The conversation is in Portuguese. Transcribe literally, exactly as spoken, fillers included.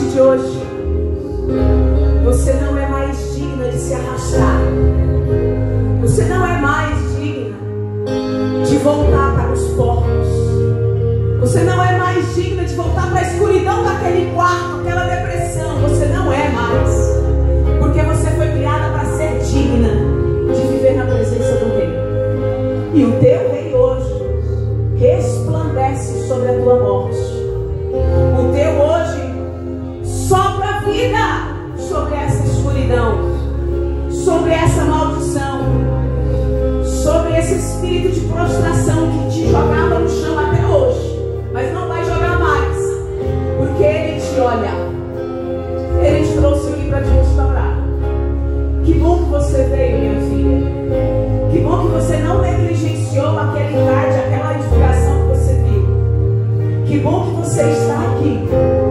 partir de hoje, você não é mais digna de se arrastar. Você não é mais digna de voltar para os porcos. Você não é mais digna de voltar para a escuridão daquele quarto, aquela depressão. Você não é mais. Porque você foi criada para ser digna de viver na presença do Rei. E o teu Rei hoje resplandece sobre a tua morte. O teu hoje sopra vida sobre essa escuridão, sobre essa maldição, sobre esse espírito de prostração que te jogava no chão até hoje, mas não vai jogar mais, porque Ele te olha. Ele te trouxe aqui para te restaurar. Que bom que você veio, minha filha. Que bom que você não negligenciou aquele card, aquela divulgação que você viu. Que bom que você está aqui.